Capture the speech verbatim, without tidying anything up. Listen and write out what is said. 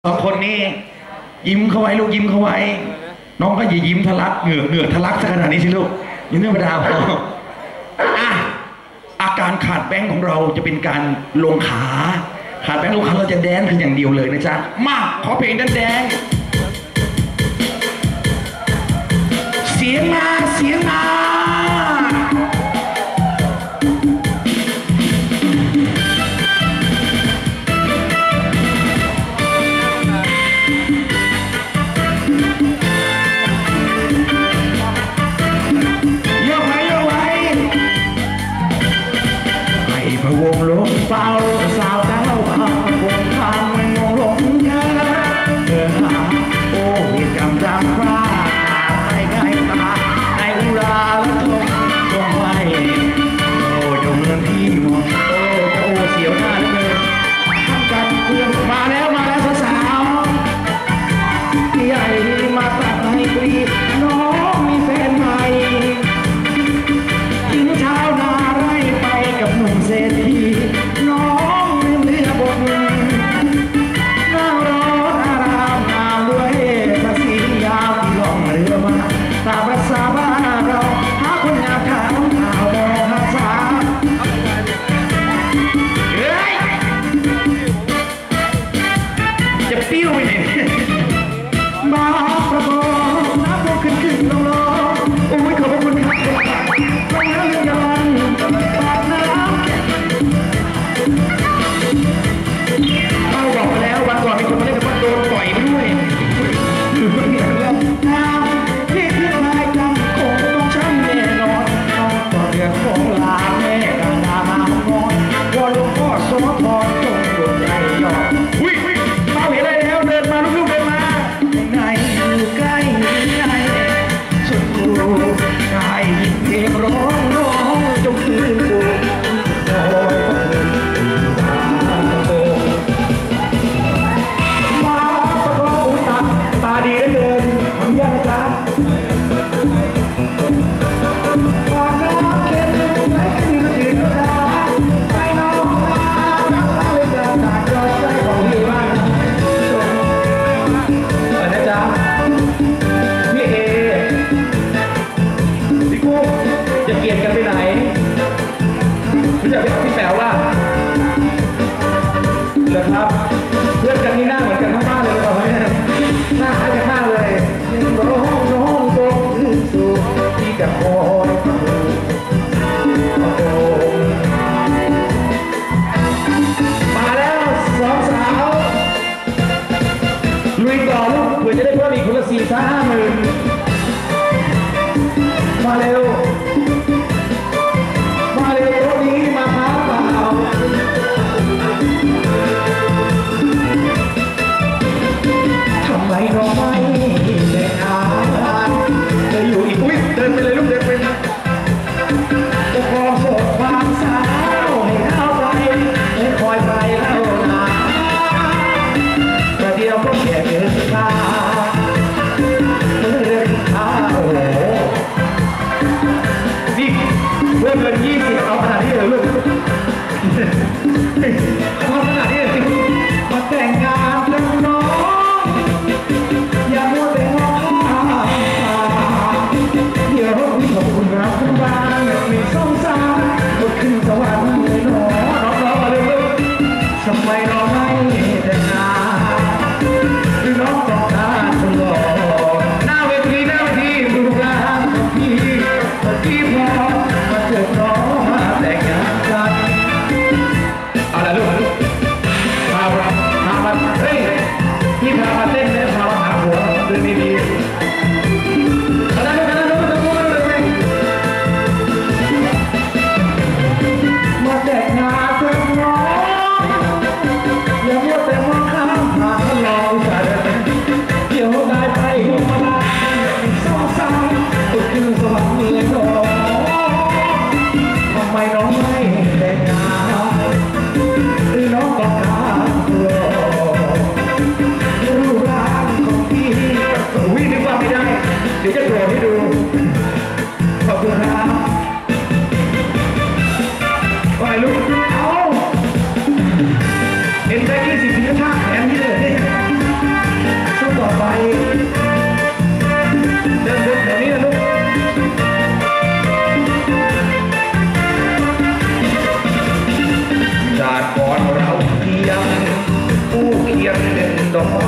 สองคนนี้ยิ้มเข้าไว้ลูกยิ้มเข้าไว้น้องก็อย่ายิ้มทะลักเหงื่อเหงื่อทะลักสักขนาดนี้สิลูกยิ้มธรรมดาพออ่ะอาการขาดแบงค์ของเราจะเป็นการลงขาขาดแบงค์ลงขาเราจะแดนกันอย่างเดียวเลยนะจ๊ะมาขอเพลงแดนเสียงมาเสียงมาวงลงเป่าสาวเต้าวงทางมันงงหลงเธอเธอหาโอ้ยกำจังพระไอ้ไก่ตาไอ้อุราและทงทงไว้โอ้ยเมืองที่มองโอ้โอ้เสียวหน้าเลยทำกันเพื่อนมาแล้วมาแล้วสาวที่ใหญ่มาตัดให้กรีน้องมีแฟนใหม่หญิงชาวนาไร่ไปกับหนุ่มเศรษฐีน้องลืมเรือบนนั่งรออารามงามด้วยภาษียาวที่ล่องเรือมาตามภาษาบ้านเราหาคนงามขาวขาวมองหาสาเฮ้ยจะปิ้วไปไหนมาประกอบน้ำพวกขึ้นขึ้นลงลงโอ้ยขอบคุณครับลงน้ำยังยันปากน้ำเอาบอกมาแล้ววันก่อนมีคนมาเล่นกับมันโดนปล่อยไปด้วยน้ำที่ที่ลายกันคงต้องช้ำแน่นอนน้องต่อเรื่องของลาแม่กาลามานอนวอลลูกพ่อโซทอนจงโดนใจหยอกวิ่งวิ่งมาเห็นอะไรแล้วเดินมาลูกๆเดินมาไหนอยู่ใกล้ไหนสุดกูใครเพลงร้องร้องจงคืนกูโอ้ยมาตะโกนตาตาดีเหลือเกินทำยังไงจ๊ะความรักเค็มไม่คืนคืนก็ได้ไปน้องรักเราเลยจะตัดยอดใจของพี่บ้านนะจ๊ะพี่เอพี่กุ้งจะเกลียดกันไปไหนพี่จะไปเอาพี่แป๋วว่าเหรอครับเพื่อนกันนี่หน้าเหมือนกันทั้งบ้านเลยหรือเปล่าเนี่ยหน้าคล้ายกันมากเลยน้องน้องตกขึ้นสู่ที่จะคอยมาแล้วสองสาวลุยต่อลูกเพื่อจะได้เพิ่มอีกคนละสี่ห้าหมื่นมาเร็วมาเร็วตัวนี้มาหาเปล่าทำไมเราไม่ได้หาจะอยู่อีกอุ้ยเดินไปเลยลูกเดินไปนะจะขอโสดความสาวให้เข้าไปให้คอยไปเล่านาแต่เดียวก็แค่เกินค่าเมื่อเรื่องข้าวโอ้โหนี่เริ่มเงินยี่สิบเอาขนาดนี้เลยลูกเอาขนาดนี้เลยมาแต่งงานกับน้องอย่ามัวแต่มองข้ามเดี๋ยวพี่ขอบคุณครับคุณบ้านมีสองสามก็ขึ้นสวรรค์เลยน้องน้องมาเลยลูกทำไมน้องไม่แต่งงานหรือน้องต้องการคนหล่อหน้าเวทีหน้าเวทีดูงานของพี่พี่พอมาเจอน้องมาแต่งงานกันเอาละลูกลูกพามาพามาเฮ้ยพี่พามาเต้นเนี่ยพามาหาหัวเดินดีๆขนาดนั้นขนาดนั้นขนาดนั้นเลยมาแต่งงานกับน้องอย่ามัวแต่มองข้ามผ่านลอยใจเดี๋ยวได้ไปหัวมาสองสามก็คือสวรรค์เลยน้องทำไมน้องไม่แต่งงานหรือน้องต้องการตัวรูปร่างดอกไม้